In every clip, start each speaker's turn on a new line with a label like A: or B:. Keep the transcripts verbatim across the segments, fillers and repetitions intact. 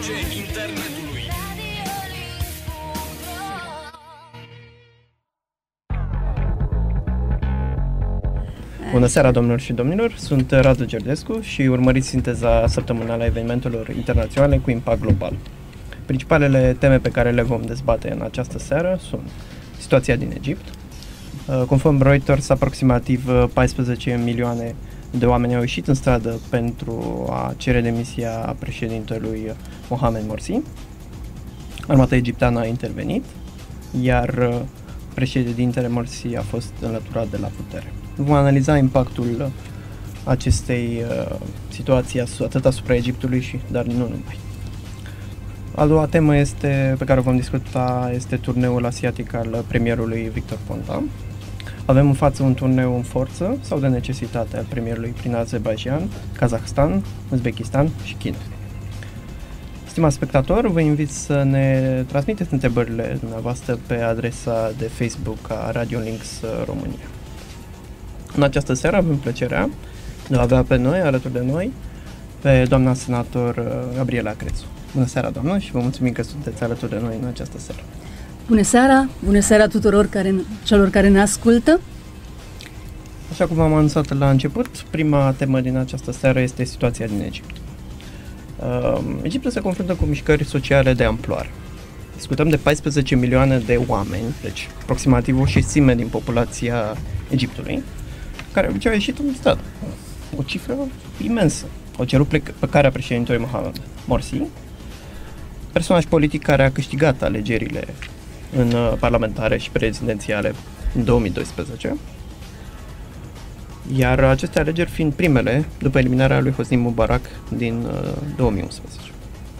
A: Voce internetului.
B: Bună seara, domnilor și domnilor, sunt Radu Gerdescu și urmăriți sinteza săptămânală a evenimentelor internaționale cu impact global. Principalele teme pe care le vom dezbate în această seară sunt situația din Egipt. Conform Reuters, aproximativ paisprezece milioane de oameni au ieșit în stradă pentru a cere demisia președintelui Mohamed Morsi. Armata egipteană a intervenit, iar președintele Morsi a fost înlăturat de la putere. Vom analiza impactul acestei uh, situații atât asupra Egiptului, și, dar nu numai. A doua temă este, pe care o vom discuta este turneul asiatic al premierului Victor Ponta. Avem în față un turneu în forță sau de necesitate al premierului prin Azerbaijan, Kazahstan, Uzbekistan și China. Stimați spectatori, vă invit să ne transmiteți întrebările dumneavoastră pe adresa de Facebook a Radio Links România. În această seară avem plăcerea de a avea pe noi, alături de noi, pe doamna senator Gabriela Crețu. Bună seara, doamnă, și vă mulțumim că sunteți alături de noi în această seară.
C: Bună seara, bună seara tuturor care, celor care ne ascultă.
B: Așa cum am anunțat la început, prima temă din această seară este situația din Egipt. Uh, Egiptul se confruntă cu mișcări sociale de amploare. Discutăm de paisprezece milioane de oameni, deci aproximativ o șesime din populația Egiptului, care au ieșit în stradă. O cifră imensă. Au cerut plecarea președintelui Mohamed Morsi, personaj politic care a câștigat alegerile în parlamentare și prezidențiale în două mii doisprezece, iar aceste alegeri fiind primele după eliminarea lui Hosni Mubarak din două mii unsprezece.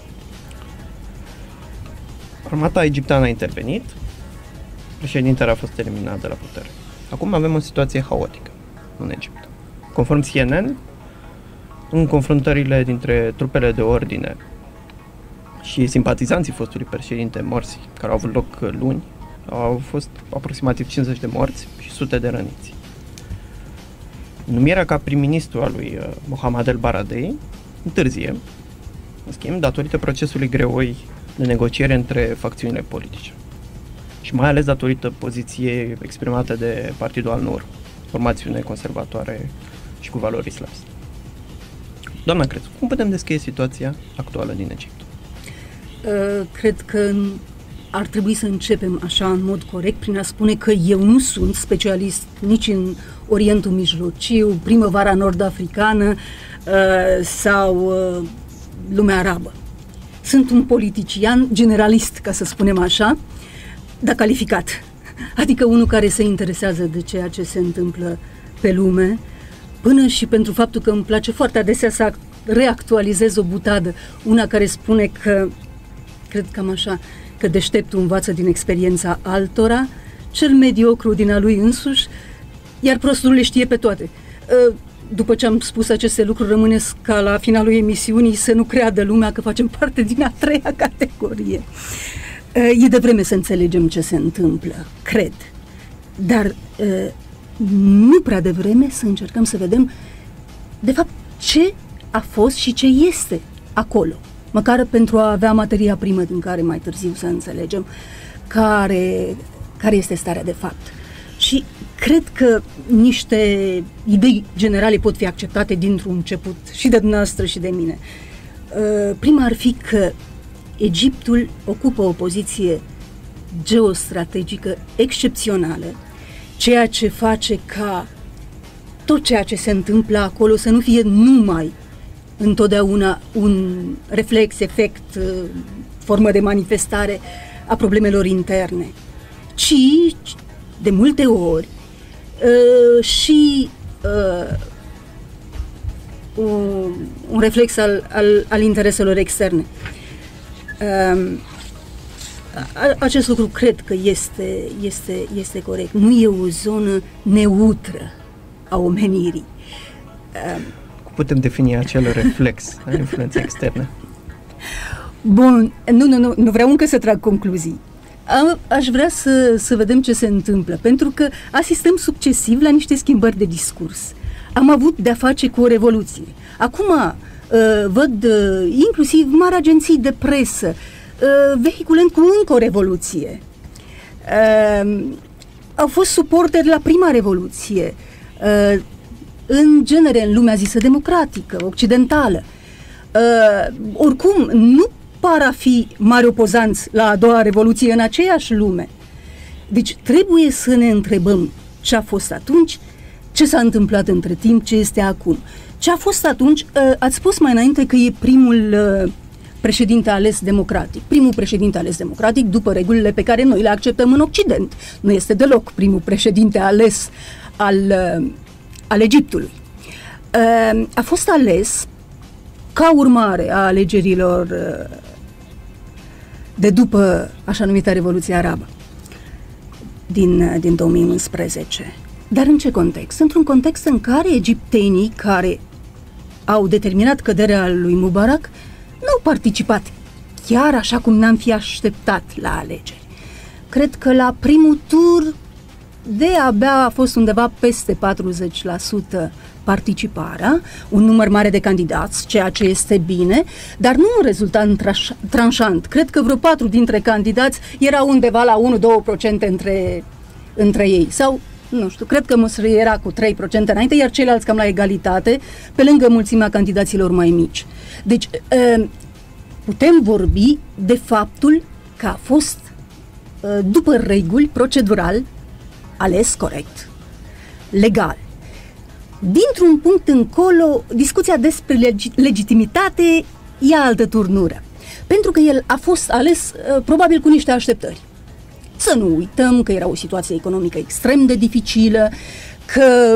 B: Armata egipteană a intervenit, președintele a fost eliminat de la putere. Acum avem o situație haotică în Egipt. Conform C N N, în confruntările dintre trupele de ordine și simpatizanții fostului președinte Morsi, care au avut loc luni, au fost aproximativ cincizeci de morți și sute de răniți. Numirea ca prim-ministru al lui Mohamed El Baradei întârzie, în schimb, datorită procesului greoi de negociere între facțiunile politice și mai ales datorită poziției exprimate de Partidul Al-Nur, formațiune conservatoare și cu valori islamiste. Doamna Crețu, cum putem descrie situația actuală din Egipt?
C: Uh, cred că ar trebui să începem așa în mod corect prin a spune că eu nu sunt specialist nici în Orientul Mijlociu, primăvara nord-africană uh, sau uh, lumea arabă. Sunt un politician generalist, ca să spunem așa, dar calificat. Adică unul care se interesează de ceea ce se întâmplă pe lume, până și pentru faptul că îmi place foarte adesea să reactualizez o butadă, una care spune că, cred cam așa, că deșteptul învață din experiența altora, cel mediocru din a lui însuși, iar prostul le știe pe toate. După ce am spus aceste lucruri, rămâne ca la finalul emisiunii să nu creadă lumea că facem parte din a treia categorie. E de vreme să înțelegem ce se întâmplă, cred, dar nu prea de vreme să încercăm să vedem de fapt ce a fost și ce este acolo, măcar pentru a avea materia primă din care mai târziu să înțelegem care, care este starea de fapt. Și cred că niște idei generale pot fi acceptate dintr-un început și de dumneavoastră și de mine. Prima ar fi că Egiptul ocupă o poziție geostrategică excepțională, ceea ce face ca tot ceea ce se întâmplă acolo să nu fie numai întotdeauna un reflex, efect, formă de manifestare a problemelor interne, ci de multe ori uh, și uh, un, un reflex al, al, al intereselor externe. Uh, acest lucru cred că este, este, este corect. Nu e o zonă neutră a omenirii. Uh,
B: Cum putem defini acel reflex al influenței externe?
C: Bun, nu, nu, nu, nu vreau încă să trag concluzii. A, aș vrea să, să vedem ce se întâmplă, pentru că asistăm succesiv la niște schimbări de discurs. Am avut de-a face cu o revoluție. Acum văd inclusiv mari agenții de presă vehiculând cu încă o revoluție. Au fost suporteri la prima revoluție, în genere în lumea zisă democratică, occidentală. Oricum, nu par a fi mari opozanți la a doua revoluție în aceeași lume. Deci trebuie să ne întrebăm ce a fost atunci, ce s-a întâmplat între timp, ce este acum. Ce a fost atunci, ați spus mai înainte că e primul președinte ales democratic. Primul președinte ales democratic după regulile pe care noi le acceptăm în Occident. Nu este deloc primul președinte ales al, al Egiptului. A fost ales ca urmare a alegerilor de după așa numita Revoluție Arabă din, din două mii unsprezece. Dar în ce context? Într-un context în care egiptenii care au determinat căderea lui Mubarak nu au participat chiar așa cum ne-am fi așteptat la alegeri. Cred că la primul tur de abia a fost undeva peste patruzeci la sută participarea, un număr mare de candidați, ceea ce este bine, dar nu un rezultat tranșant. Cred că vreo patru dintre candidați erau undeva la unu două la sută între, între ei. Sau, nu știu, cred că Musri era cu trei la sută înainte, iar ceilalți cam la egalitate, pe lângă mulțimea candidaților mai mici. Deci, putem vorbi de faptul că a fost, după reguli, procedural, ales corect, legal. Dintr-un punct încolo, discuția despre leg- legitimitate e altă turnură. Pentru că el a fost ales uh, probabil cu niște așteptări. Să nu uităm că era o situație economică extrem de dificilă, că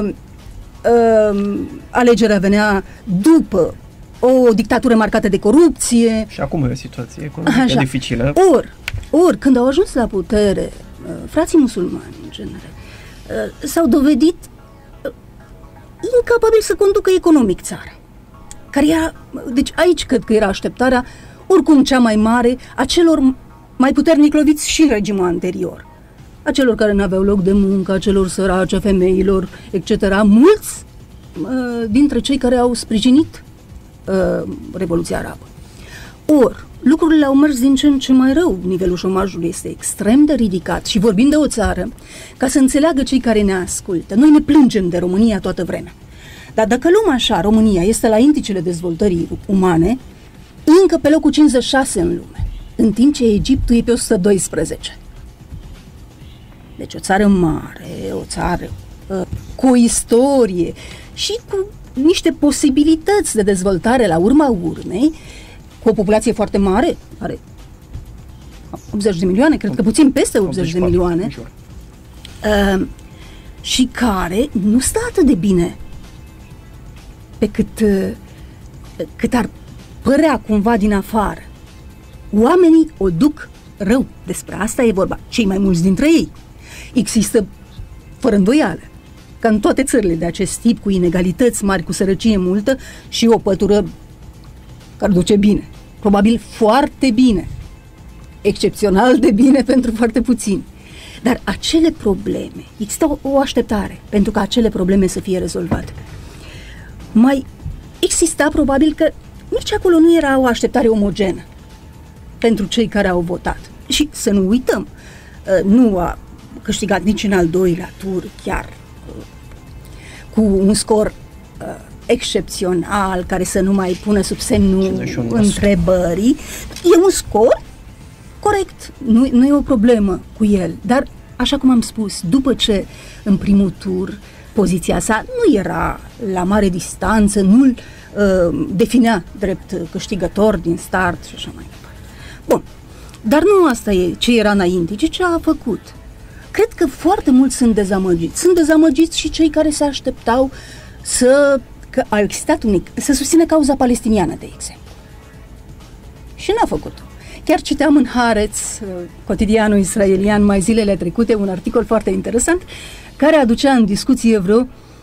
C: uh, alegerea venea după o dictatură marcată de corupție.
B: Și acum e o situație economică Așa. dificilă.
C: Ori, ori, când au ajuns la putere, uh, frații musulmani, în genere, uh, s-au dovedit incapabil să conducă economic țara. Care era, deci aici cred că era așteptarea, oricum cea mai mare, a celor mai puternic loviți și în regimul anterior. A celor care nu aveau loc de muncă, a celor săraci, a femeilor, et cetera. Mulți uh, dintre cei care au sprijinit uh, Revoluția Arabă. Or, lucrurile au mers din ce în ce mai rău. Nivelul șomajului este extrem de ridicat și vorbim de o țară, ca să înțeleagă cei care ne ascultă. Noi ne plângem de România toată vremea. Dar dacă luăm așa, România este la indicele dezvoltării umane, încă pe locul cincizeci și șase în lume, în timp ce Egiptul e pe o sută doisprezece. Deci o țară mare, o țară uh, cu o istorie și cu niște posibilități de dezvoltare la urma urmei, cu o populație foarte mare, are optzeci de milioane, cred că puțin peste optzeci de milioane, uh, și care nu stă atât de bine pe cât, uh, cât ar părea cumva din afară. Oamenii o duc rău. Despre asta e vorba. Cei mai mulți dintre ei. Există, fără îndoială, ca în toate țările de acest tip, cu inegalități mari, cu sărăcie multă și o pătură care duce bine. Probabil foarte bine. Excepțional de bine pentru foarte puțini. Dar acele probleme, există o, o așteptare pentru ca acele probleme să fie rezolvate. Mai exista probabil că nici acolo nu era o așteptare omogenă pentru cei care au votat. Și să nu uităm, nu a câștigat nici în al doilea tur chiar cu un scor excepțional, care să nu mai pună sub semnul întrebării. E un scor corect, nu, nu e o problemă cu el, dar așa cum am spus, după ce în primul tur poziția sa nu era la mare distanță, nu-l uh, definea drept câștigător din start și așa mai departe. Bun, dar nu asta e ce era înainte, ci ce a făcut. Cred că foarte mulți sunt dezamăgiți. Sunt dezamăgiți și cei care se așteptau să, că a existat unic, să susțină cauza palestiniană, de exemplu. Și n-a făcut-o. Chiar citeam în Haaretz, cotidianul israelian, mai zilele trecute, un articol foarte interesant, care aducea în discuție vreo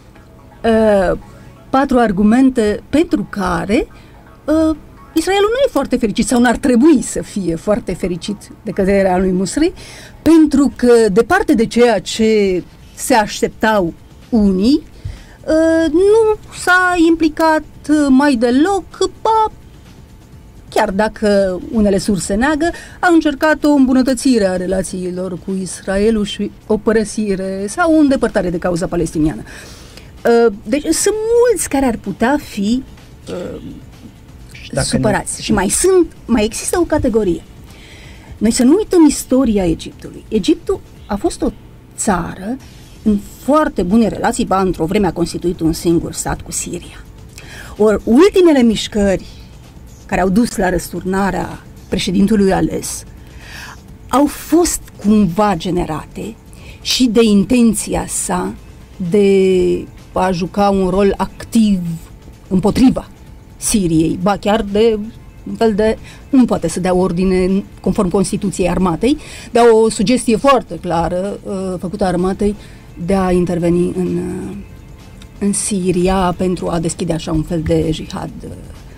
C: uh, patru argumente pentru care uh, Israelul nu e foarte fericit sau n-ar trebui să fie foarte fericit de căderea lui Musri, pentru că, departe de ceea ce se așteptau unii, uh, nu s-a implicat mai deloc, ba, chiar dacă unele surse neagă, a încercat o îmbunătățire a relațiilor cu Israelul și o părăsire sau o îndepărtare de cauza palestiniană. Deci sunt mulți care ar putea fi uh, supărați. Nu... Și mai sunt, mai există o categorie. Noi să nu uităm istoria Egiptului. Egiptul a fost o țară în foarte bune relații, ba într-o vreme a constituit un singur stat cu Siria. Ori ultimele mișcări care au dus la răsturnarea președintelui ales au fost cumva generate și de intenția sa de a juca un rol activ împotriva Siriei, ba chiar de un fel de, nu poate să dea ordine conform Constituției armatei, dar o sugestie foarte clară uh, făcută armatei de a interveni în, uh, în Siria pentru a deschide așa un fel de jihad uh,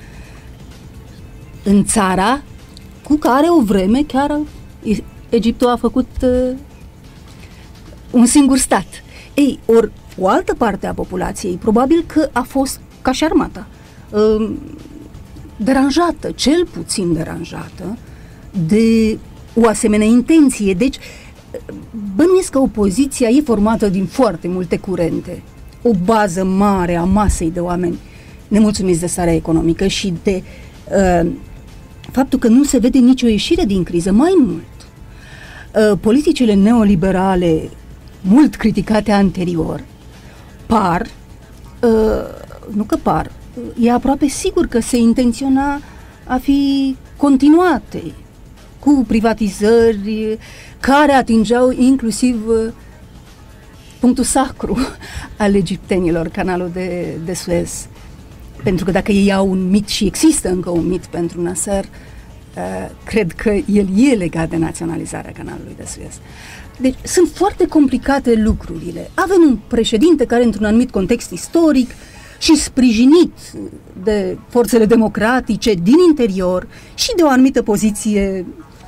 C: în țara cu care o vreme chiar Egiptul a făcut uh, un singur stat. Ei, ori o altă parte a populației probabil că a fost ca și armata uh, deranjată, cel puțin deranjată de o asemenea intenție. Deci bănuiesc că opoziția e formată din foarte multe curente, o bază mare a masei de oameni nemulțumiți de starea economică și de uh, faptul că nu se vede nicio ieșire din criză. Mai mult, uh, politicile neoliberale mult criticate anterior par, uh, nu că par, e aproape sigur că se intenționa a fi continuate cu privatizări care atingeau inclusiv punctul sacru al egiptenilor, canalul de, de Suez. Pentru că dacă ei au un mit și există încă un mit pentru Nasser, uh, cred că el e legat de naționalizarea canalului de Suez. Deci sunt foarte complicate lucrurile. Avem un președinte care într-un anumit context istoric și sprijinit de forțele democratice din interior și de o anumită poziție,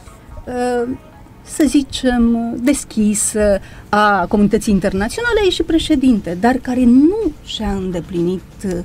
C: să zicem, deschisă a comunității internaționale, e și președinte, dar care nu și-a îndeplinit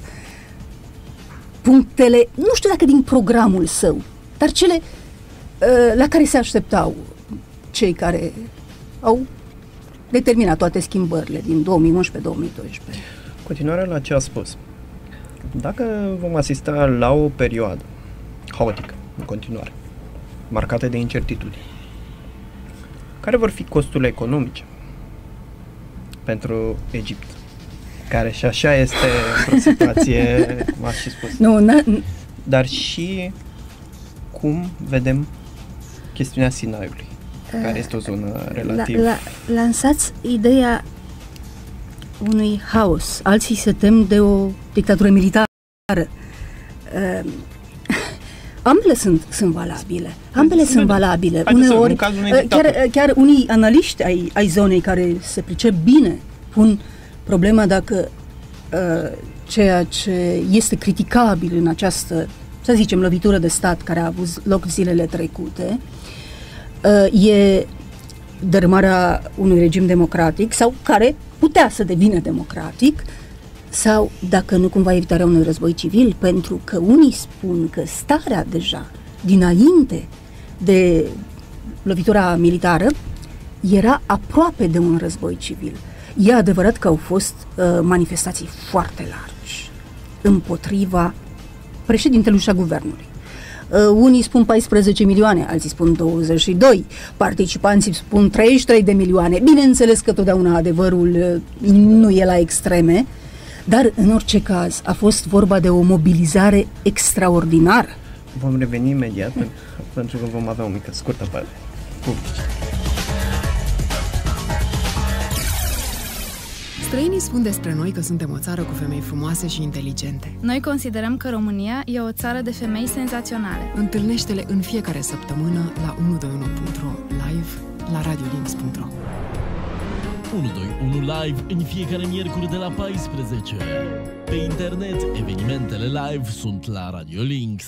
C: punctele, nu știu dacă din programul său, dar cele la care se așteptau cei care au determinat toate schimbările din două mii unsprezece două mii doisprezece.
B: Continuarea la ce a spus. Dacă vom asista la o perioadă haotică, în continuare, marcată de incertitudine, care vor fi costurile economice pentru Egipt, care și așa este într-o situație, cum ați și spus,
C: nu, n-
B: dar și cum vedem chestiunea Sinaiului, care este o zonă relativ...
C: La, la, lansați ideea unui haos. Alții se tem de o dictatură militară. Uh, ambele sunt, sunt valabile. Ambele sunt valabile. Uneori, uh, chiar, chiar unii analiști ai, ai zonei care se pricep bine pun problema dacă uh, ceea ce este criticabil în această, să zicem, lovitură de stat care a avut loc zilele trecute uh, e dărâmarea unui regim democratic sau care putea să devină democratic sau, dacă nu, cumva evitarea unui război civil, pentru că unii spun că starea deja dinainte de lovitura militară era aproape de un război civil. E adevărat că au fost uh, manifestații foarte largi împotriva președintelui și a guvernului. Uh, unii spun paisprezece milioane, alții spun douăzeci și doi, participanții spun treizeci și trei de milioane. Bineînțeles că totdeauna adevărul uh, nu e la extreme, dar în orice caz a fost vorba de o mobilizare extraordinară.
B: Vom reveni imediat hmm. pentru că vom avea o mică scurtă parte publică.
A: Străinii spun despre noi că suntem o țară cu femei frumoase și inteligente.
D: Noi considerăm că România e o țară de femei senzaționale.
A: Întâlnește-le în fiecare săptămână la unu doi unu punct ro, live la radio links punct ro.
E: unu doi unu Live în fiecare miercuri de la paisprezece. Pe internet, evenimentele live sunt la Radio Links.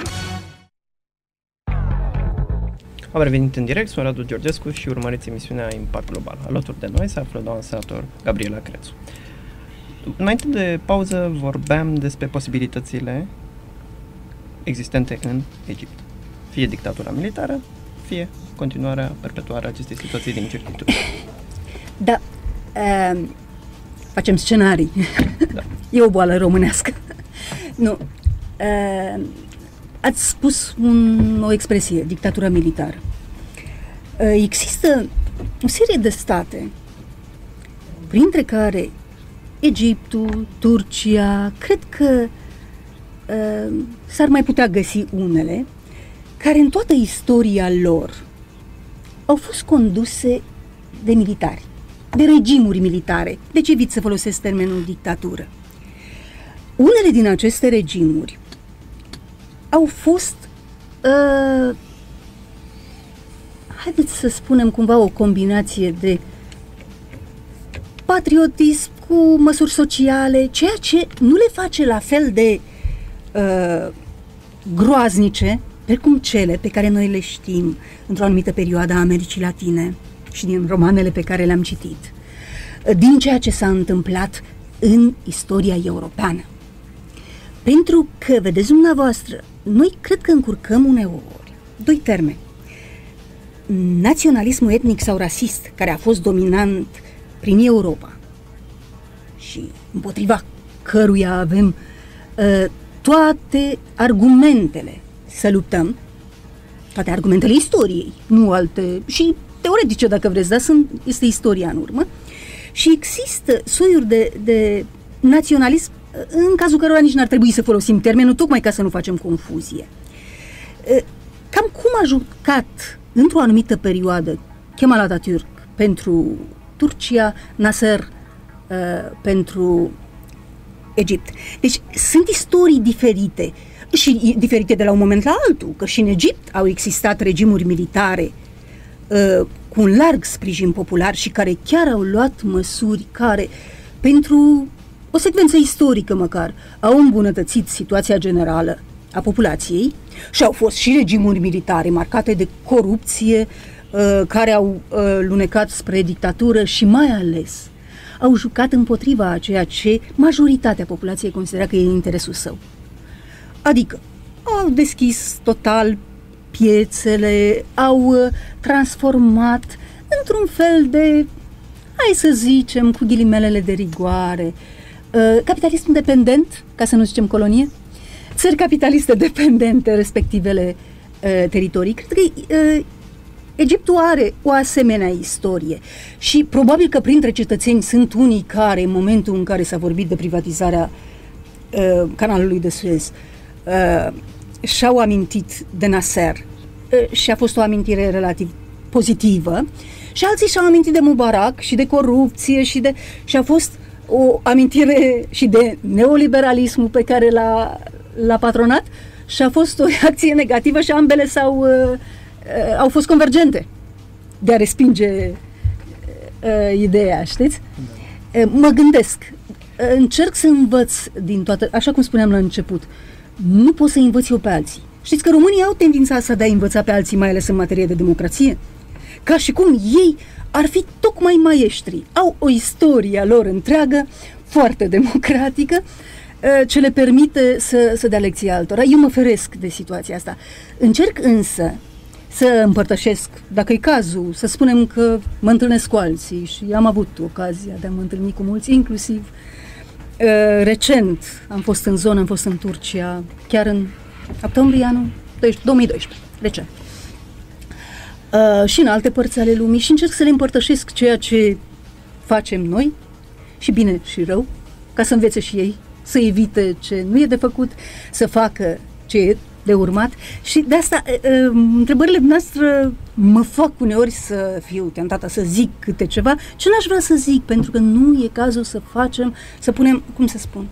B: Am revenit în direct, sunt Radu Georgescu și urmăriți emisiunea Impact Global. Alături de noi se află doamna senator Gabriela Crețu. Înainte de pauză vorbeam despre posibilitățile existente în Egipt. Fie dictatura militară, fie continuarea, perpetuarea acestei situații de incertitudine.
C: Da, uh, facem scenarii. Da. E o boală românească. Nu. Uh, ați spus un, o expresie, dictatura militară. Uh, există o serie de state, printre care Egiptul, Turcia, cred că uh, s-ar mai putea găsi unele, care în toată istoria lor au fost conduse de militari, de regimuri militare. De ce evit să folosesc termenul dictatură? Unele din aceste regimuri au fost, uh, haideți să spunem cumva, o combinație de patriotism cu măsuri sociale, ceea ce nu le face la fel de uh, groaznice precum cele pe care noi le știm într-o anumită perioadă a Americii Latine și din romanele pe care le-am citit, din ceea ce s-a întâmplat în istoria europeană. Pentru că, vedeți dumneavoastră, noi cred că încurcăm uneori doi termeni. Naționalismul etnic sau rasist, care a fost dominant prin Europa și împotriva căruia avem uh, toate argumentele să luptăm, toate argumentele istoriei, nu alte, și teoretice dacă vreți, dar sunt, este istoria în urmă, și există soiuri de, de naționalism în cazul cărora nici n-ar trebui să folosim termenul, tocmai ca să nu facem confuzie. Cam cum a jucat într-o anumită perioadă Kemal Atatürk pentru Turcia, Nasser uh, pentru Egipt. Deci sunt istorii diferite și diferite de la un moment la altul, că și în Egipt au existat regimuri militare uh, cu un larg sprijin popular și care chiar au luat măsuri care, pentru o secvență istorică măcar, au îmbunătățit situația generală a populației și au fost și regimuri militare marcate de corupție, uh, care au uh, lunecat spre dictatură și mai ales au jucat împotriva a ceea ce majoritatea populației considera că e interesul său. Adică au deschis total piețele, au uh, transformat într-un fel de, hai să zicem, cu ghilimelele de rigoare, uh, capitalism independent, ca să nu zicem colonie, țări capitaliste dependente, respectivele uh, teritorii. Cred că uh, Egiptul are o asemenea istorie și probabil că printre cetățeni sunt unii care, în momentul în care s-a vorbit de privatizarea uh, canalului de Suez, uh, și-au amintit de Nasser uh, și a fost o amintire relativ pozitivă, și alții și-au amintit de Mubarak și de corupție și, de, și a fost o amintire și de neoliberalismul pe care l-a, l-a patronat și a fost o reacție negativă și ambele s-au, uh, uh, au fost convergente de a respinge uh, ideea, știți? Uh, mă gândesc, uh, încerc să învăț din toată, așa cum spuneam la început, nu pot să învăț eu pe alții. Știți că românii au tendința asta de a învăța pe alții, mai ales în materie de democrație, ca și cum ei ar fi tocmai maestri, au o istorie a lor întreagă, foarte democratică, ce le permite să, să dea lecții altora. Eu mă feresc de situația asta. Încerc însă să împărtășesc, dacă e cazul, să spunem că mă întâlnesc cu alții și am avut ocazia de a mă întâlni cu mulți, inclusiv uh, recent am fost în zonă, am fost în Turcia, chiar în octombrie anul două mii doisprezece, recent. Uh, și în alte părți ale lumii și încerc să le împărtășesc ceea ce facem noi, și bine și rău, ca să învețe și ei, să evite ce nu e de făcut, să facă ce e de urmat. Și de asta uh, întrebările noastre mă fac uneori să fiu tentată să zic câte ceva ce n-aș vrea să zic, pentru că nu e cazul să facem, să punem, cum să spun,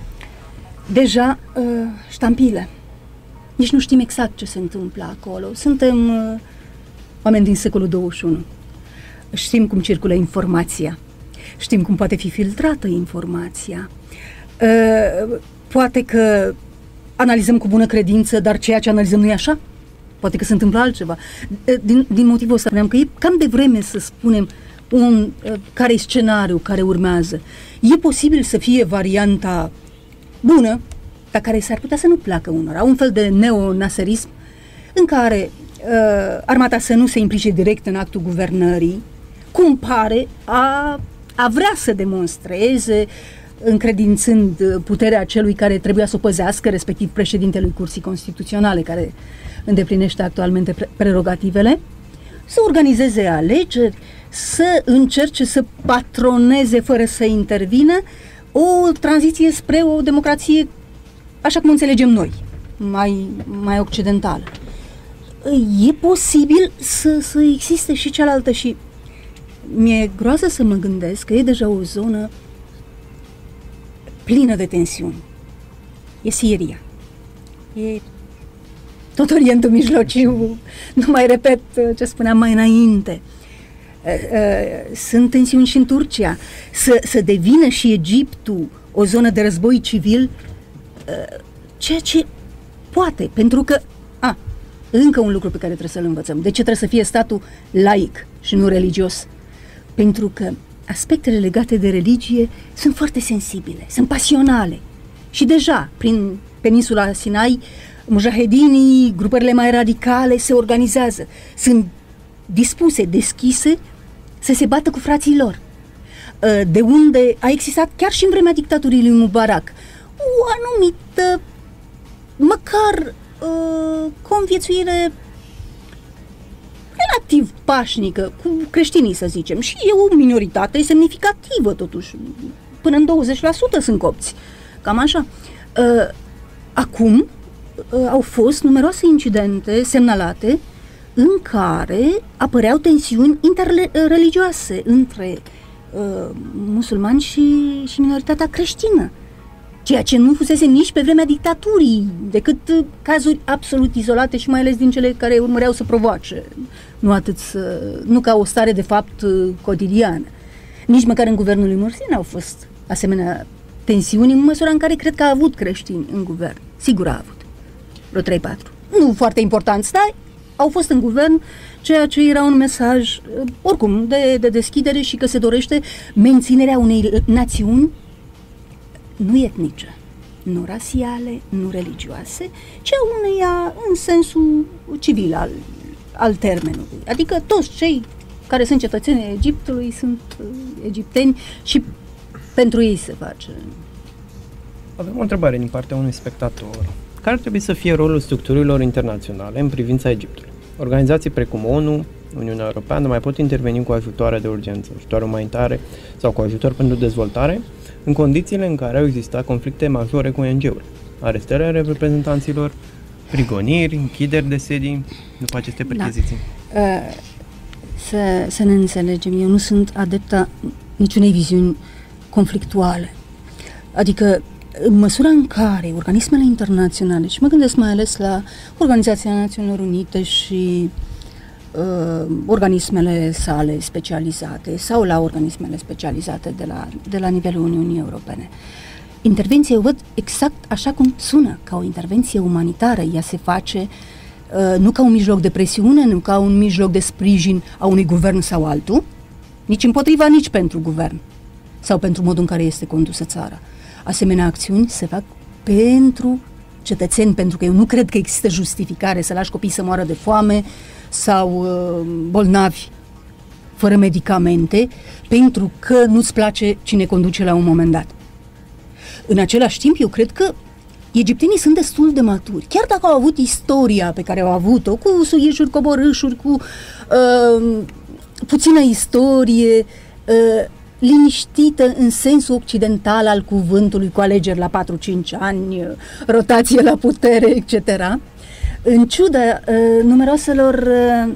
C: deja uh, ștampile. Nici nu știm exact ce se întâmplă acolo. Suntem uh, oameni din secolul douăzeci și unu. Știm cum circulă informația. Știm cum poate fi filtrată informația. Uh, poate că analizăm cu bună credință, dar ceea ce analizăm nu e așa. Poate că se întâmplă altceva. Uh, din, din motivul ăsta spuneam că e cam de vreme să spunem un, care e scenariul care urmează. E posibil să fie varianta bună, dar care s-ar putea să nu placă unora. Un fel de neonaserism în care uh, armata să nu se implice direct în actul guvernării, cum pare a, a vrea să demonstreze, încredințând puterea celui care trebuia să o păzească, respectiv președintelui Curții Constituționale, care îndeplinește actualmente pre- prerogativele, să organizeze alegeri, să încerce să patroneze fără să intervină o tranziție spre o democrație așa cum o înțelegem noi, mai, mai occidentală. E posibil să, să existe și cealaltă și mi-e groază să mă gândesc că e deja o zonă plină de tensiuni. E Siria. E tot Orientul Mijlociu. Nu mai repet ce spuneam mai înainte. Sunt tensiuni și în Turcia. Să, să devină și Egiptul o zonă de război civil, ceea ce poate, pentru că a, încă un lucru pe care trebuie să-l învățăm. De ce trebuie să fie statul laic și nu religios? Pentru că aspectele legate de religie sunt foarte sensibile, sunt pasionale. Și deja, prin peninsula Sinai, mujahedinii, grupările mai radicale se organizează, sunt dispuse, deschise să se bată cu frații lor. De unde a existat chiar și în vremea dictaturii lui Mubarak o anumită, măcar uh, conviețuire relativ pașnică cu creștinii, să zicem, și e o minoritate semnificativă totuși, până în douăzeci la sută sunt copți, cam așa. Uh, acum uh, au fost numeroase incidente semnalate în care apăreau tensiuni interreligioase între uh, musulmani și, și minoritatea creștină, ceea ce nu fusese nici pe vremea dictaturii, decât uh, cazuri absolut izolate și mai ales din cele care urmăreau să provoace, nu atât să, nu ca o stare de fapt uh, cotidiană. Nici măcar în guvernul lui Morsi n-au fost asemenea tensiuni, în măsura în care cred că a avut creștini în guvern. Sigur a avut. Vreo trei patru. Nu foarte important, dar au fost în guvern, ceea ce era un mesaj, oricum, de, de deschidere și că se dorește menținerea unei națiuni nu etnice, nu rasiale, nu religioase, ci a uneia în sensul civil al, al termenului. Adică toți cei care sunt cetățenii Egiptului sunt egipteni și pentru ei se face.
B: Avem o întrebare din partea unui spectator. Care ar trebui să fie rolul structurilor internaționale în privința Egiptului? Organizații precum ONU, Uniunea Europeană mai pot interveni cu ajutoare de urgență, ajutoare umanitare sau cu ajutor pentru dezvoltare în condițiile în care au existat conflicte majore cu O N G-uri, arestarea reprezentanților, prigoniri, închideri de sedii după aceste percheziții.
C: Da. Uh, să, să ne înțelegem, eu nu sunt adepta niciunei viziuni conflictuale. Adică în măsura în care organismele internaționale, și mă gândesc mai ales la Organizația Națiunilor Unite și uh, organismele sale specializate sau la organismele specializate de la, de la nivelul Uniunii Europene, intervenția eu văd exact așa cum sună, ca o intervenție umanitară. Ea se face uh, nu ca un mijloc de presiune, nu ca un mijloc de sprijin a unui guvern sau altul, nici împotriva, nici pentru guvern sau pentru modul în care este condusă țara. Asemenea acțiuni se fac pentru cetățeni, pentru că eu nu cred că există justificare să lași copiii să moară de foame sau uh, bolnavi fără medicamente, pentru că nu-ți place cine conduce la un moment dat. În același timp, eu cred că egiptenii sunt destul de maturi. Chiar dacă au avut istoria pe care au avut-o, cu suieșuri, coborâșuri, cu uh, puțină istorie, uh, liniștită în sensul occidental al cuvântului, cu alegeri la patru cinci ani, rotație la putere, et cetera. În ciuda uh, numeroaselor uh,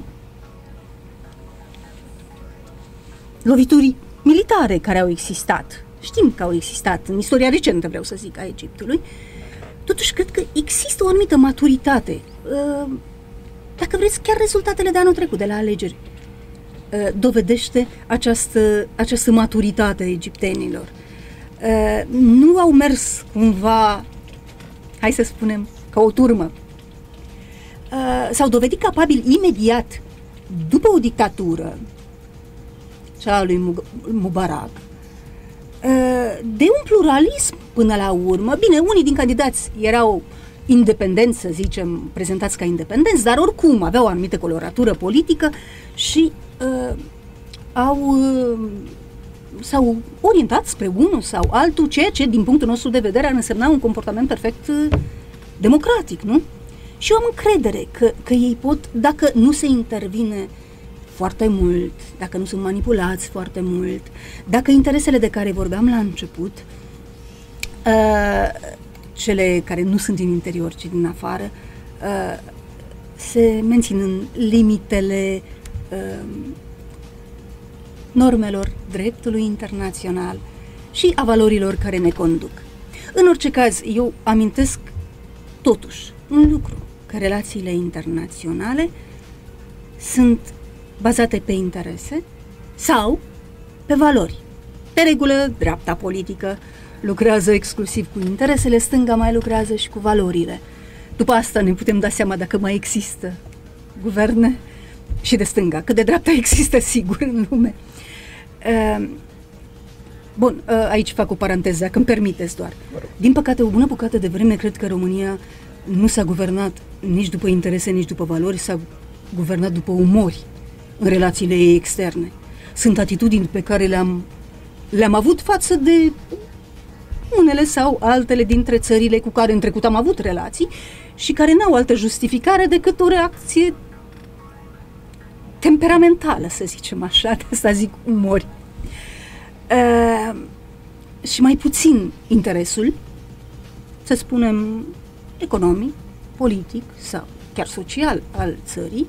C: lovituri militare care au existat, știm că au existat în istoria recentă, vreau să zic, a Egiptului, totuși cred că există o anumită maturitate. Uh, dacă vreți, chiar rezultatele de anul trecut, de la alegeri, dovedește această, această maturitate a egiptenilor. Nu au mers cumva, hai să spunem, ca o turmă. S-au dovedit capabili imediat, după o dictatură cea a lui Mubarak, de un pluralism până la urmă. Bine, unii din candidați erau independenți, să zicem, prezentați ca independenți, dar oricum aveau o anumită coloratură politică și uh, au, uh, s-au orientat spre unul sau altul, ceea ce, din punctul nostru de vedere, ar însemna un comportament perfect uh, democratic, nu? Și eu am încredere că, că ei pot, dacă nu se intervine foarte mult, dacă nu sunt manipulați foarte mult, dacă interesele de care vorbeam la început, uh, cele care nu sunt din interior, ci din afară, uh, se mențin în limitele uh, normelor dreptului internațional și a valorilor care ne conduc. În orice caz, eu amintesc totuși un lucru, că relațiile internaționale sunt bazate pe interese sau pe valori. De regulă, dreapta politică lucrează exclusiv cu interesele, stânga mai lucrează și cu valorile. După asta ne putem da seama dacă mai există guverne și de stânga, că de dreapta există sigur în lume. Uh, bun, uh, aici fac o paranteză, dacă îmi permiteți doar. Din păcate, o bună bucată de vreme, cred că România nu s-a guvernat nici după interese, nici după valori, s-a guvernat după umori în relațiile ei externe. Sunt atitudini pe care le-am, le-am avut față de unele sau altele dintre țările cu care în trecut am avut relații și care n-au altă justificare decât o reacție temperamentală, să zicem așa, de asta zic umori. Uh, și mai puțin interesul, să spunem, economic, politic sau chiar social al țării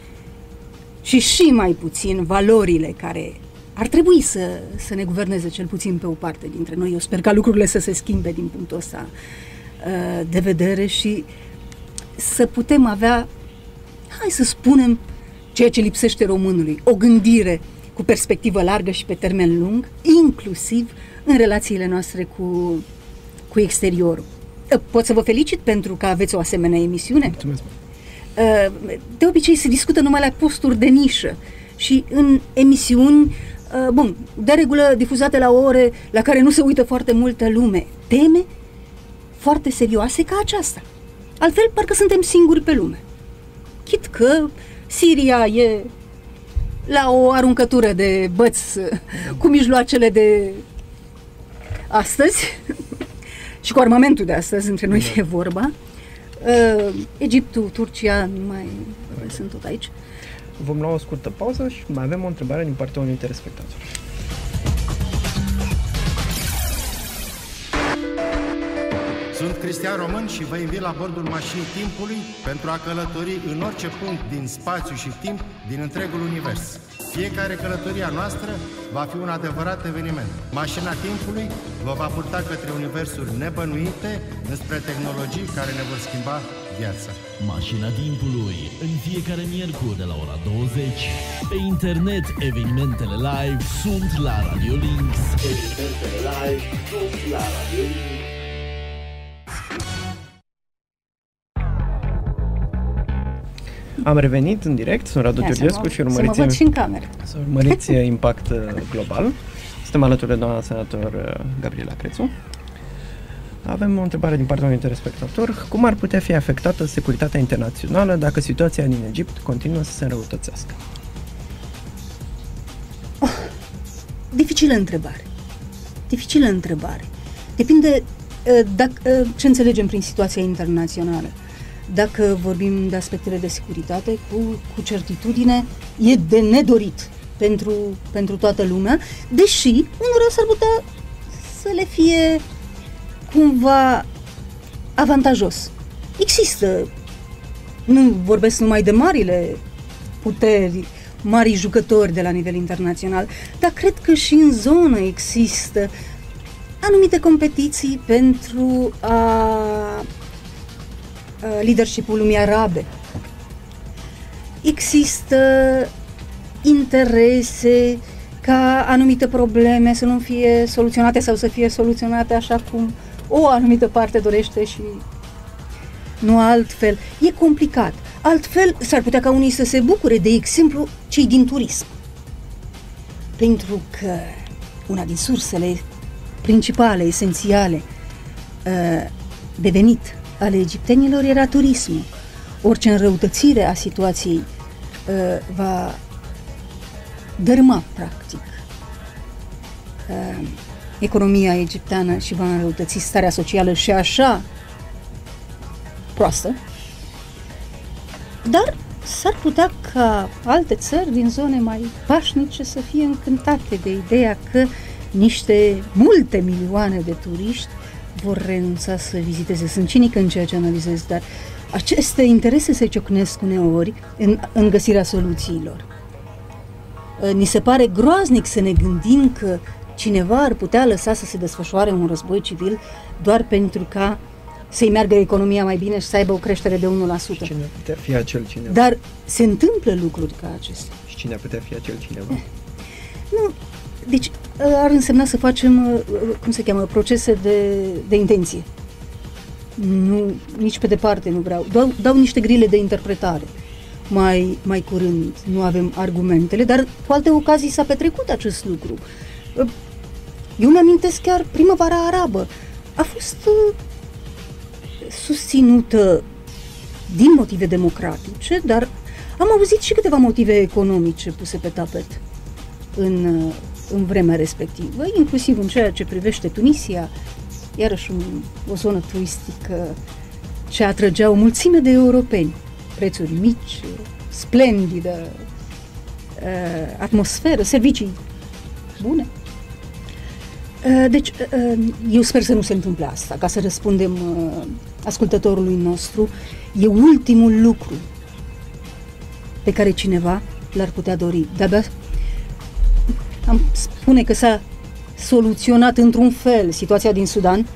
C: și și mai puțin valorile care ar trebui să, să ne guverneze cel puțin pe o parte dintre noi. Eu sper ca lucrurile să se schimbe din punctul ăsta uh, de vedere și să putem avea, hai să spunem, ceea ce lipsește românului, o gândire cu perspectivă largă și pe termen lung, inclusiv în relațiile noastre cu, cu exteriorul. Pot să vă felicit pentru că aveți o asemenea emisiune.
B: Mulțumesc.
C: De obicei se discută numai la posturi de nișă și în emisiuni, bun, de regulă difuzate la ore la care nu se uită foarte multă lume, teme foarte serioase ca aceasta. Altfel, parcă suntem singuri pe lume. Chit că Siria e la o aruncătură de băți cu mijloacele de astăzi și cu armamentul de astăzi, între noi e vorba. Uh, Egiptul, Turcia, nu mai sunt tot aici.
B: Vom lua o scurtă pauză și mai avem o întrebare din partea unui telespectator.
F: Sunt Cristian Român și vă invit la bordul mașinii timpului pentru a călători în orice punct din spațiu și timp din întregul univers. Fiecare călătorie a noastră va fi un adevărat eveniment. Mașina timpului vă va purta către universuri nebănuite, înspre tehnologii care ne vor schimba viața.
E: Mașina timpului, în fiecare miercuri de la ora douăzeci. Pe internet, evenimentele live sunt la Radio Links. Evenimentele live sunt la Radio Links.
B: Am revenit în direct, sunt Radu Georgescu și urmăriți,
C: să mă văd și în cameră.
B: Să urmăriți Impact Global. Suntem alături de doamna senator Gabriela Crețu. Avem o întrebare din partea unui telespectator. Cum ar putea fi afectată securitatea internațională dacă situația din Egipt continuă să se înrăutățească?
C: Oh, dificilă întrebare. Dificilă întrebare. Depinde uh, dacă, uh, ce înțelegem prin situația internațională. Dacă vorbim de aspectele de securitate, cu, cu certitudine, e de nedorit pentru, pentru toată lumea, deși unora s-ar putea să le fie cumva avantajos. Există, nu vorbesc numai de marile puteri, mari jucători de la nivel internațional, dar cred că și în zonă există anumite competiții pentru a leadership-ul lumii arabe. Există interese ca anumite probleme să nu fie soluționate sau să fie soluționate așa cum o anumită parte dorește și nu altfel. E complicat. Altfel, s-ar putea ca unii să se bucure, de exemplu, cei din turism. Pentru că una din sursele principale, esențiale de venit ale egiptenilor era turismul. Orice înrăutățire a situației va dărâma, practic, economia egipteană și va înrăutăți starea socială și așa proastă, dar s-ar putea ca alte țări din zone mai pașnice să fie încântate de ideea că niște multe milioane de turiști vor renunța să viziteze. Sunt cinică în ceea ce analizez, dar aceste interese se ciocnesc uneori în, în găsirea soluțiilor. Ni se pare groaznic să ne gândim că cineva ar putea lăsa să se desfășoare un război civil doar pentru ca să-i meargă economia mai bine și să aibă o creștere de unu la sută.
B: Cine ar putea fi acel cineva?
C: Dar se întâmplă lucruri ca acestea.
B: Și cine ar putea fi acel cineva?
C: Eh. Nu, deci ar însemna să facem, cum se cheamă, procese de, de intenție. Nu, nici pe departe nu vreau. Dau, dau niște grile de interpretare. Mai, mai curând nu avem argumentele, dar cu alte ocazii s-a petrecut acest lucru. Eu mi-amintesc chiar primăvara arabă. A fost uh, susținută din motive democratice, dar am auzit și câteva motive economice puse pe tapet în, uh, în vremea respectivă, inclusiv în ceea ce privește Tunisia, iarăși un, o zonă turistică ce atrăgea o mulțime de europeni. Prețuri mici, splendidă, uh, atmosferă, servicii bune. Uh, deci, uh, eu sper să nu se întâmple asta, ca să răspundem uh, ascultătorului nostru. E ultimul lucru pe care cineva l-ar putea dori. De-abia am spune că s-a soluționat într-un fel situația din Sudan.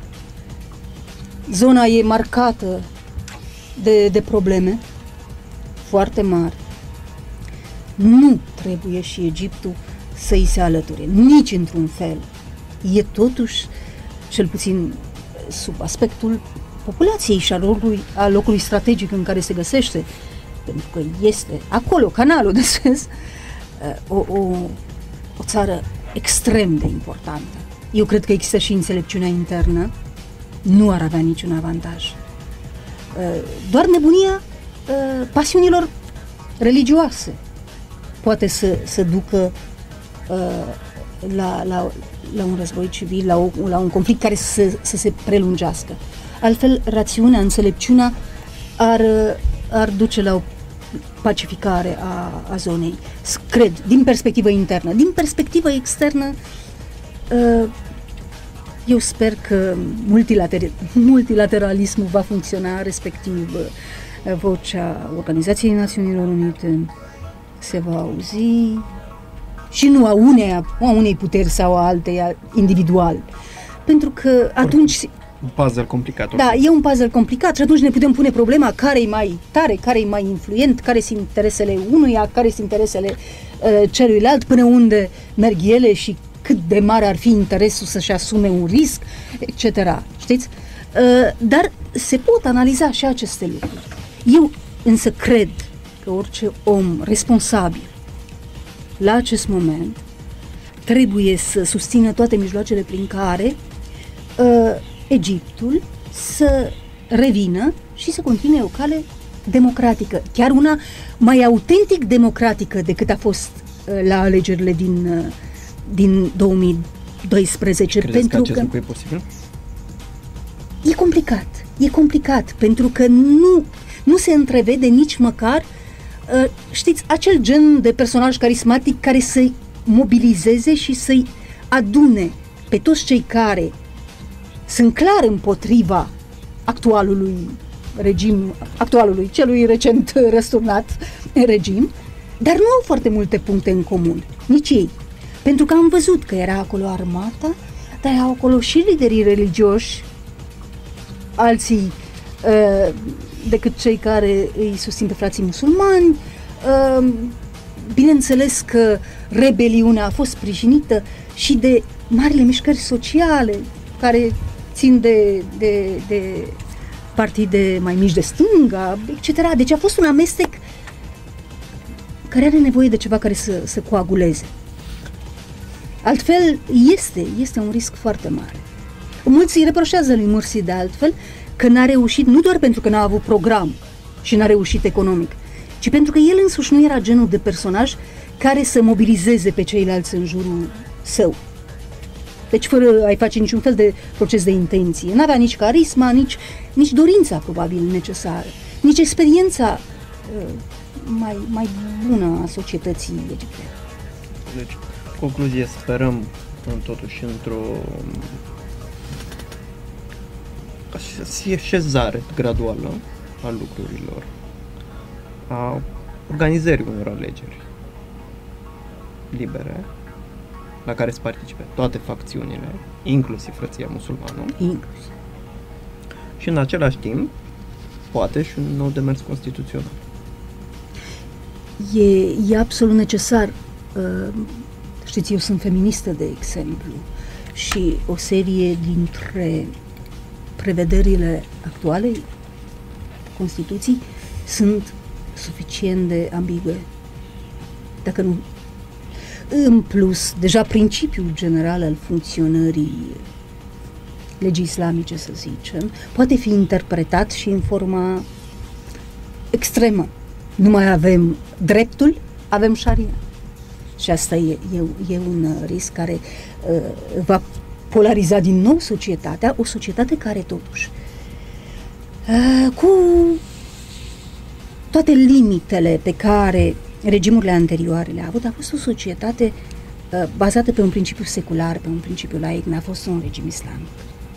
C: Zona e marcată de, de probleme foarte mari. Nu trebuie și Egiptul să îi se alăture, nici într-un fel. E totuși, cel puțin sub aspectul populației și a locului, a locului strategic în care se găsește, pentru că este acolo canalul de Suez, o, o, o țară extrem de importantă. Eu cred că există și înțelepciunea internă, nu ar avea niciun avantaj. Doar nebunia pasiunilor religioase poate să, să ducă la, la, la un război civil, la, o, la un conflict care să, să se prelungească. Altfel, rațiunea, înțelepciunea ar, ar duce la o pacificare a, a zonei. Cred, din perspectivă internă. Din perspectivă externă, eu sper că multilater, multilateralismul va funcționa, respectiv vocea Organizației Națiunilor Unite se va auzi și nu a uneia, a unei puteri sau a alteia individual. Pentru că atunci...
B: Un puzzle complicat.
C: Da, e un puzzle complicat și atunci ne putem pune problema care e mai tare, care e mai influent, care sunt interesele unuia, care sunt interesele uh, celuilalt, până unde merg ele și cât de mare ar fi interesul să-și asume un risc, et cetera. Știți? Uh, dar se pot analiza și aceste lucruri. Eu însă cred că orice om responsabil la acest moment trebuie să susțină toate mijloacele prin care uh, Egiptul să revină și să continue o cale democratică, chiar una mai autentic democratică decât a fost uh, la alegerile din, uh, din două mii doisprezece.
B: Credeți
C: pentru
B: că acest
C: că
B: lucru e posibil?
C: E complicat, e complicat, pentru că nu, nu se întrevede nici măcar, uh, știți, acel gen de personaj carismatic care să-i mobilizeze și să-i adune pe toți cei care sunt clar împotriva actualului regim, actualului, celui recent răsturnat regim, dar nu au foarte multe puncte în comun, nici ei. Pentru că am văzut că era acolo armata, dar erau acolo și liderii religioși, alții uh, decât cei care îi susțin pe frații musulmani. Uh, bineînțeles că rebeliunea a fost sprijinită și de marile mișcări sociale care țin de, de, de partide mai mici de stânga, et cetera. Deci a fost un amestec care are nevoie de ceva care să, să coaguleze. Altfel, este, este un risc foarte mare. Mulți îi reproșează lui Mursi de altfel că n-a reușit, nu doar pentru că n-a avut program și n-a reușit economic, ci pentru că el însuși nu era genul de personaj care să mobilizeze pe ceilalți în jurul său. Deci fără a-i face niciun fel de proces de intenție. N-avea nici carisma, nici, nici dorința probabil necesară, nici experiența uh, mai, mai bună a societății egiptene.
B: Deci, concluzie, sperăm totuși într-o așezare graduală a lucrurilor, a organizării unor alegeri libere, la care să participe toate facțiunile, inclusiv frăția musulmană,
C: Inclusiv.
B: și în același timp, poate și un nou demers constituțional.
C: E, e absolut necesar. Știți, eu sunt feministă, de exemplu, și o serie dintre prevederile actualei Constituții sunt suficient de ambigue. Dacă nu... În plus, deja principiul general al funcționării legii islamice, să zicem, poate fi interpretat și în forma extremă. Nu mai avem dreptul, avem șaria. Și asta e, e, e un risc care uh, va polariza din nou societatea, o societate care totuși uh, cu toate limitele pe care regimurile anterioare le-a avut, a fost o societate uh, bazată pe un principiu secular, pe un principiu laic, n-a fost un regim islamic.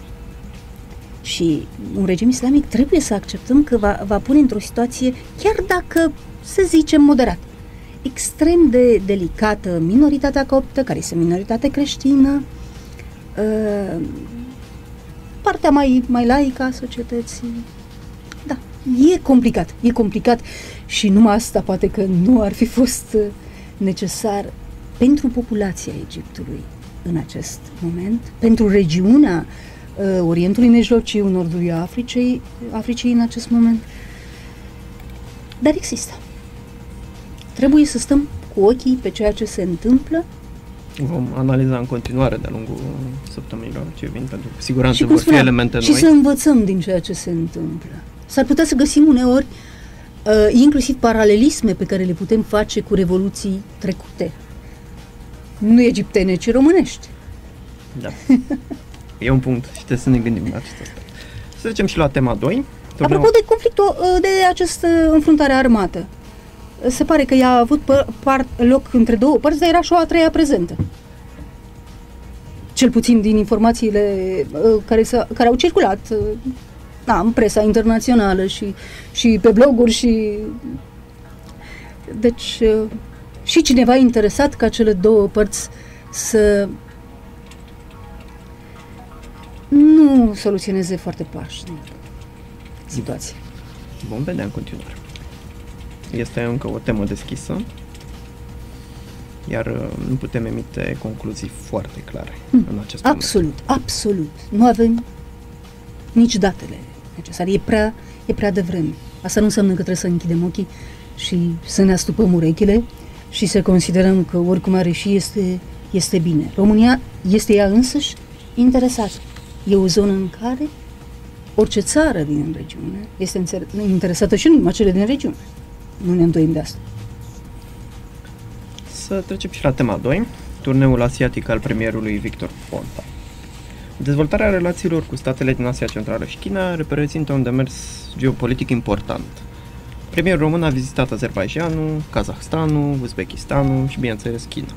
C: Și un regim islamic trebuie să acceptăm că va, va pune într-o situație, chiar dacă, să zicem, moderat, extrem de delicată minoritatea coptă, care este minoritate creștină, uh, partea mai, mai laică a societății. Da, e complicat, e complicat și numai asta poate că nu ar fi fost necesar pentru populația Egiptului în acest moment, pentru regiunea uh, Orientului Mijlociu, Nordului Africei, Africei în acest moment. Dar există. Trebuie să stăm cu ochii pe ceea ce se întâmplă.
B: Vom analiza în continuare de-a lungul săptămânilor ce vin, pentru că siguranță vor fi
C: spuneam,
B: elemente
C: și
B: noi.
C: Și să învățăm din ceea ce se întâmplă. S-ar putea să găsim uneori uh, inclusiv paralelisme pe care le putem face cu revoluții trecute. Nu egiptene, ci românești.
B: Da. E un punct și trebuie să ne gândim la acest aspect. Să trecem și la tema doi. Turneu...
C: Apropo de conflictul, de această înfruntare armată, se pare că ea a avut part, loc între două părți, dar era și o a treia prezentă. Cel puțin din informațiile uh, care, s-a, care au circulat uh, da, în presa internațională și, și pe bloguri și... Deci, uh, și cineva interesat ca cele două părți să nu soluționeze foarte pașnic situația.
B: Vom vedea în continuare. Este încă o temă deschisă, iar nu putem emite concluzii foarte clare hmm. în acest moment.
C: Absolut, absolut. Nu avem nici datele necesare. E prea, e prea devreme. Asta nu înseamnă că trebuie să închidem ochii și să ne astupăm urechile și să considerăm că oricum are și este, este bine. România este ea însăși interesată. E o zonă în care orice țară din regiune este interesată și nu numai cele din regiune. Nu ne îndoim de asta.
B: Să trecem și la tema doi, turneul asiatic al premierului Victor Ponta. Dezvoltarea relațiilor cu statele din Asia Centrală și China reprezintă un demers geopolitic important. Premierul român a vizitat Azerbaidjanul, Kazahstanul, Uzbekistanul și, bineînțeles, China.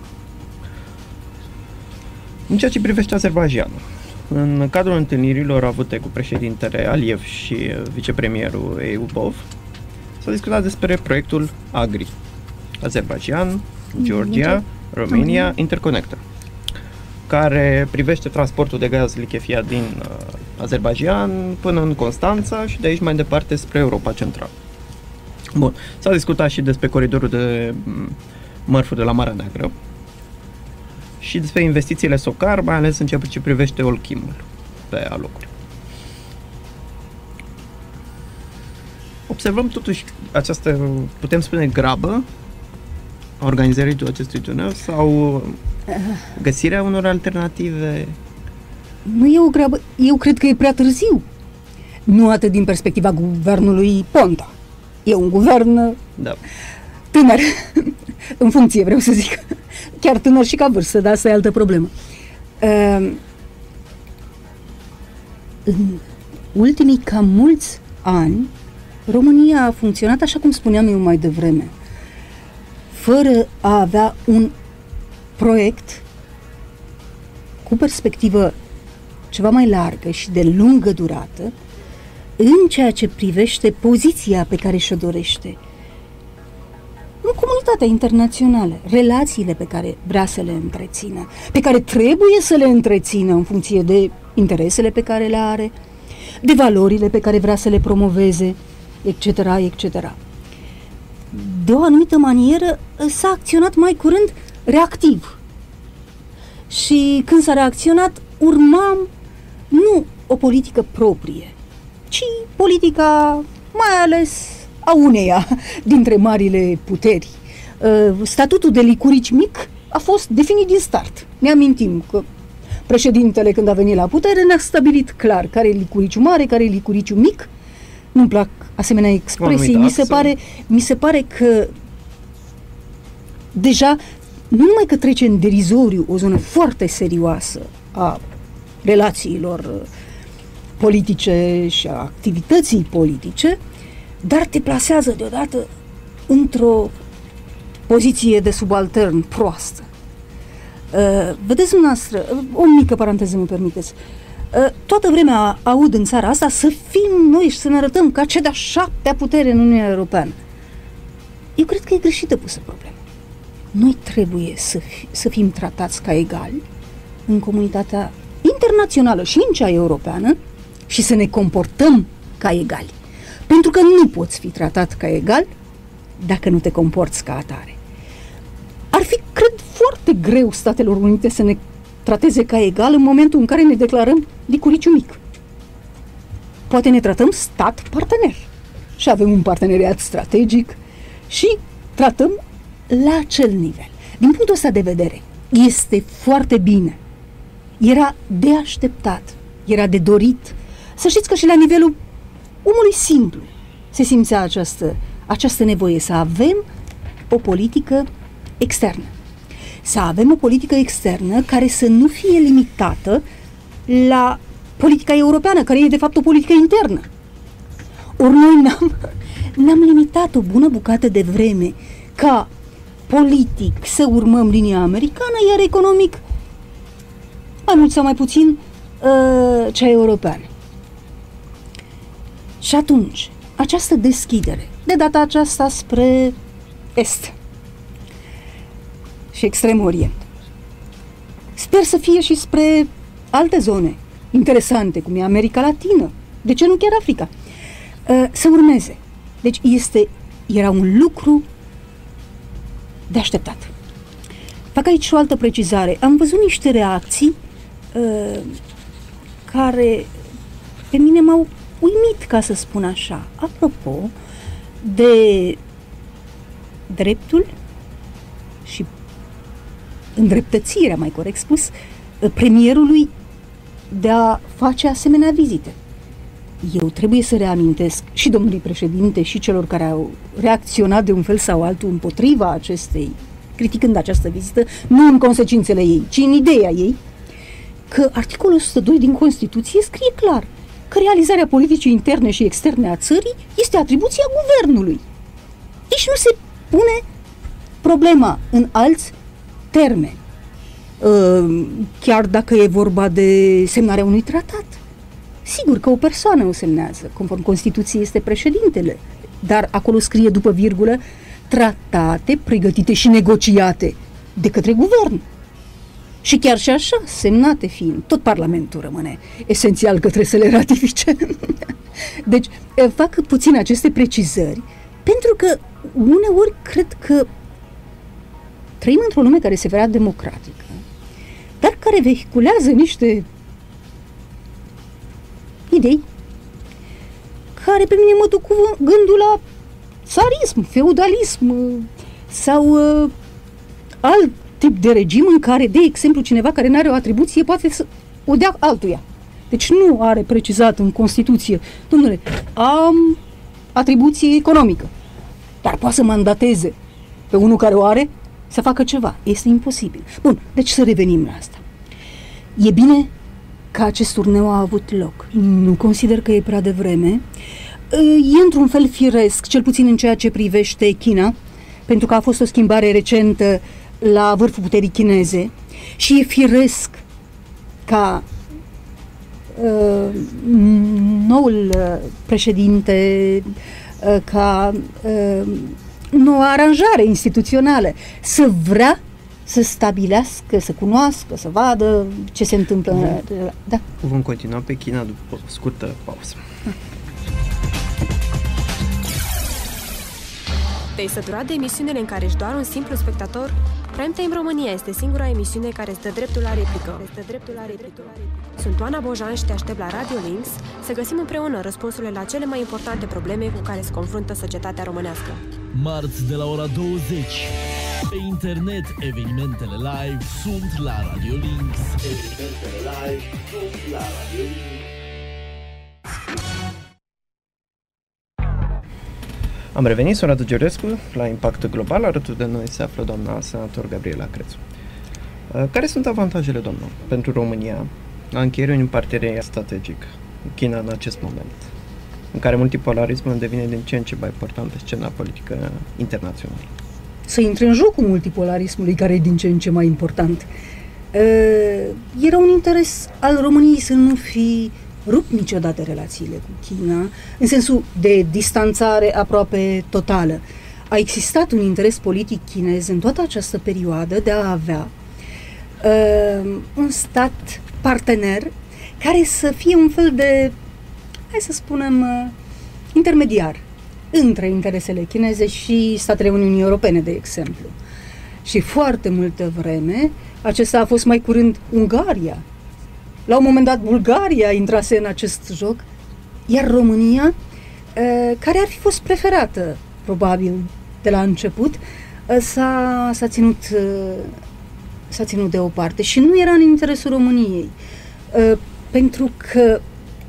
B: În ceea ce privește Azerbaidjanul, în cadrul întâlnirilor avute cu președintele Aliyev și vicepremierul Eubov, s-a discutat despre proiectul AGRI, Azerbaijan, Georgia, Romania Interconnector, care privește transportul de gaz lichefiat din uh, Azerbaijan până în Constanța și de aici mai departe spre Europa Centrală. Bun, s-a discutat și despre coridorul de mărfuri de la Marea Neagră și despre investițiile SOCAR, mai ales în ceea ce privește Olchimul pe alocuri. Observăm totuși această, putem spune, grabă organizării acestui turneu sau găsirea unor alternative?
C: Nu e o grabă, eu cred că e prea târziu. Nu atât din perspectiva guvernului Ponta. E un guvern
B: da.
C: tânăr, în funcție, vreau să zic. Chiar tânăr și ca vârstă, dar asta e altă problemă. Uh, în ultimii cam mulți ani, România a funcționat, așa cum spuneam eu mai devreme, fără a avea un proiect cu perspectivă ceva mai largă și de lungă durată în ceea ce privește poziția pe care și-o dorește în comunitatea internațională, relațiile pe care vrea să le întrețină, pe care trebuie să le întrețină în funcție de interesele pe care le are, de valorile pe care vrea să le promoveze, et cetera, et cetera. De o anumită manieră s-a acționat mai curând reactiv. Și când s-a reacționat, urmam nu o politică proprie, ci politica mai ales a uneia dintre marile puteri. Statutul de licurici mic a fost definit din start. Ne amintim că președintele, când a venit la putere, ne-a stabilit clar care e licuriciul mare, care e licuriciul mic. Nu-mi plac asemenea expresii. Mi se pare, mi se pare că deja nu numai că trece în derizoriu o zonă foarte serioasă a relațiilor politice și a activității politice, dar te plasează deodată într-o poziție de subaltern proastă. Uh, vedeți dumneavoastră, o mică paranteză îmi permiteți, uh, toată vremea aud în țara asta să fim noi și să ne arătăm ca cea de-a șaptea putere în Uniunea Europeană. Eu cred că e greșită pusă problema. Noi trebuie să, fi, să fim tratați ca egali în comunitatea internațională și în cea europeană și să ne comportăm ca egali. Pentru că nu poți fi tratat ca egal dacă nu te comporți ca atare. Ar fi, cred, foarte greu Statelor Unite să ne trateze ca egal în momentul în care ne declarăm licuriciu mic. Poate ne tratăm stat partener și avem un parteneriat strategic și tratăm la acel nivel. Din punctul ăsta de vedere, este foarte bine. Era de așteptat, era de dorit. Să știți că și la nivelul omului simplu se simțea această, această nevoie să avem o politică externă. Să avem o politică externă care să nu fie limitată la politica europeană, care e de fapt o politică internă. Ori noi n-am, n-am limitat o bună bucată de vreme ca politic să urmăm linia americană, iar economic mai mult sau mai puțin uh, cea europeană. Și atunci, această deschidere, de data aceasta spre Est și Extrem Orient, sper să fie și spre alte zone interesante, cum e America Latină, de ce nu chiar Africa, să urmeze. Deci este, era un lucru de așteptat. Fac aici o altă precizare. Am văzut niște reacții uh, care pe mine m-au uimit, ca să spun așa, apropo de dreptul și îndreptățirea, mai corect spus, premierului de a face asemenea vizite. Eu trebuie să reamintesc și domnului președinte și celor care au reacționat de un fel sau altul împotriva acestei, criticând această vizită, nu în consecințele ei, ci în ideea ei, că articolul o sută doi din Constituție scrie clar că realizarea politicii interne și externe a țării este atribuția guvernului. Deci nu se pune problema în alți termeni, chiar dacă e vorba de semnarea unui tratat. Sigur că o persoană o semnează, conform Constituției este președintele, dar acolo scrie după virgulă tratate pregătite și negociate de către guvern. Și chiar și așa, semnate fiind, tot Parlamentul rămâne esențial că trebuie să le ratifice. Deci, fac puțin aceste precizări, pentru că uneori cred că trăim într-o lume care se vrea democratică, dar care vehiculează niște idei care pe mine mă duc cu gândul la țarism, feudalism sau uh, alt tip de regim în care, de exemplu, cineva care nu are o atribuție poate să o dea altuia. Deci nu are precizat în Constituție, domnule, am atribuție economică, dar poate să mandateze pe unul care o are să facă ceva. Este imposibil. Bun, deci să revenim la asta. E bine că acest turneu a avut loc. Nu consider că e prea devreme. E într-un fel firesc, cel puțin în ceea ce privește China, pentru că a fost o schimbare recentă la vârful puterii chineze și e firesc ca uh, noul președinte, uh, ca uh, nouă aranjare instituțională să vrea să stabilească, să cunoască, să vadă ce se întâmplă.
B: Vom,
C: da.
B: vom continua pe China după o scurtă pauză. Ah.
G: Te-ai săturat de emisiunile în care ești doar un simplu spectator? Primetime România este singura emisiune care îți dă dreptul la replică. Îți dă dreptul la replică. Sunt Oana Bojan și te aștept la Radio Links să găsim împreună răspunsurile la cele mai importante probleme cu care se confruntă societatea românească.
E: Marți de la ora douăzeci. Pe internet, evenimentele live sunt la Radio Links. Evenimentele live sunt la Radio Links.
B: Am revenit, sunt Radu Georgescu la Impact Global. Alături de noi se află doamna senator Gabriela Crețu. Care sunt avantajele, doamnă, pentru România la încheierea unui parteneriat strategic cu China în acest moment, în care multipolarismul devine din ce în ce mai important pe scena politică internațională?
C: Să intre în jocul multipolarismului, care e din ce în ce mai important. Era un interes al României să nu fi rupt niciodată relațiile cu China, în sensul de distanțare aproape totală. A existat un interes politic chinez în toată această perioadă de a avea uh, un stat partener care să fie un fel de, hai să spunem, uh, intermediar între interesele chineze și statele Uniunii Europene, de exemplu. Și foarte multă vreme, acesta a fost mai curând Ungaria. La un moment dat, Bulgaria intrase în acest joc, iar România, care ar fi fost preferată, probabil, de la început, s-a, s-a, ținut, s-a ținut deoparte. Și nu era în interesul României, pentru că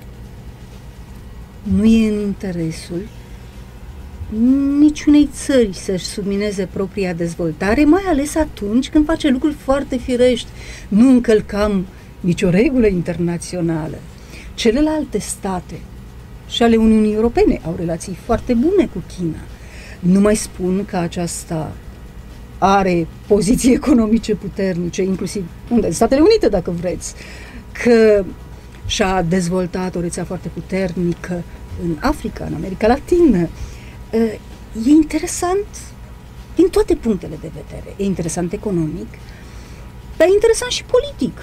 C: nu e în interesul niciunei țări să-și submineze propria dezvoltare, mai ales atunci când face lucruri foarte firești. Nu încălcam nicio regulă internațională. Celelalte state și ale Uniunii Europene au relații foarte bune cu China. Nu mai spun că aceasta are poziții economice puternice, inclusiv unde? Statele Unite, dacă vreți, că și-a dezvoltat o rețea foarte puternică în Africa, în America Latină. E interesant din toate punctele de vedere. E interesant economic, dar e interesant și politic.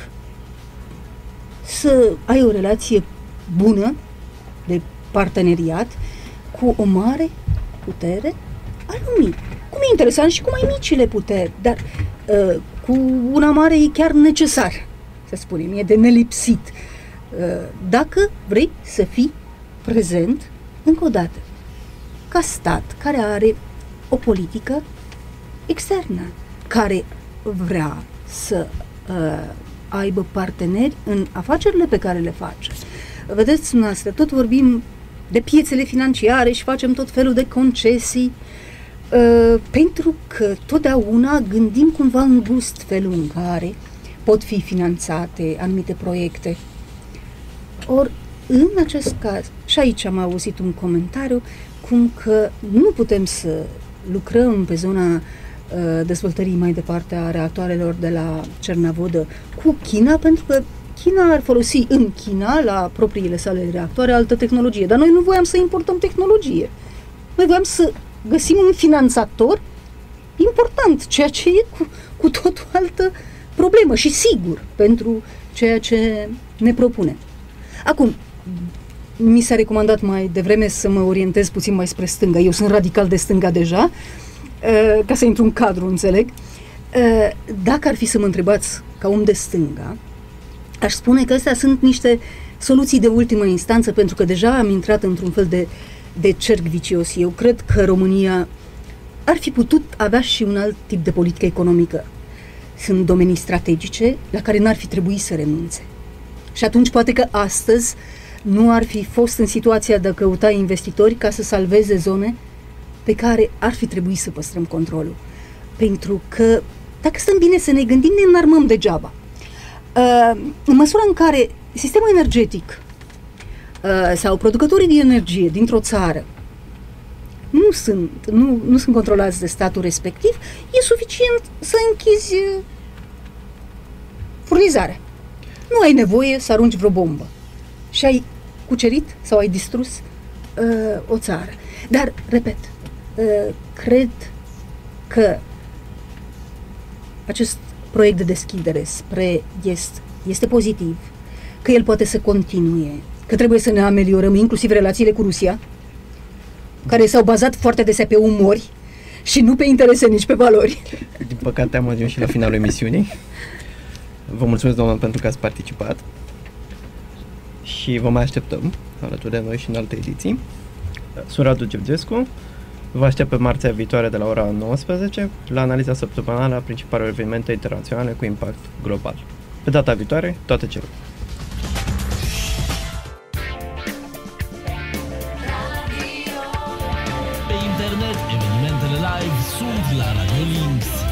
C: Să ai o relație bună de parteneriat cu o mare putere a lumii. Cum e interesant și cu mai micile puteri, dar uh, cu una mare e chiar necesar, să spunem, e de nelipsit. Uh, dacă vrei să fii prezent, încă o dată, ca stat care are o politică externă, care vrea să uh, aibă parteneri în afacerile pe care le face. Vedeți, noastră, tot vorbim de piețele financiare și facem tot felul de concesii, uh, pentru că totdeauna gândim cumva în gust felul în care pot fi finanțate anumite proiecte. Ori, în acest caz, și aici am auzit un comentariu, cum că nu putem să lucrăm pe zona uh, dezvoltării mai departe a reactoarelor de la Cernavodă cu China, pentru că China ar folosi în China, la propriile sale reactoare, altă tehnologie. Dar noi nu voiam să importăm tehnologie. Noi voiam să găsim un finanțator important, ceea ce e cu, cu tot o altă problemă și sigur pentru ceea ce ne propune. Acum, mi s-a recomandat mai devreme să mă orientez puțin mai spre stânga. Eu sunt radical de stânga deja, ca să intru în cadru, înțeleg. Dacă ar fi să mă întrebați ca om de stânga, aș spune că astea sunt niște soluții de ultimă instanță, pentru că deja am intrat într-un fel de, de cerc vicios. Eu cred că România ar fi putut avea și un alt tip de politică economică sunt domenii strategice la care n-ar fi trebuit să renunțe. Și atunci poate că astăzi nu ar fi fost în situația de a căuta investitori ca să salveze zone pe care ar fi trebuit să păstrăm controlul. Pentru că, dacă stăm bine să ne gândim, ne înarmăm degeaba. În măsura în care sistemul energetic sau producătorii de energie dintr-o țară nu sunt, nu, nu sunt controlați de statul respectiv, e suficient să închizi furnizarea. Nu ai nevoie să arunci vreo bombă și ai cucerit sau ai distrus uh, o țară. Dar, repet, uh, cred că acest proiect de deschidere spre est este pozitiv, că el poate să continue, că trebuie să ne ameliorăm inclusiv relațiile cu Rusia, care s-au bazat foarte desea pe umori și nu pe interese, nici pe valori.
B: Din păcate am ajuns și la finalul emisiunii. Vă mulțumesc, doamnă, pentru că ați participat și vă mai așteptăm alături de noi și în alte ediții. Sunt Radu Georgescu, vă aștept pe marțea viitoare de la ora nouăsprezece la analiza săptămânală a principalelor evenimente internaționale cu impact global. Pe data viitoare, toate cele.
E: Pe internet, evenimentele live sunt la Radio Links.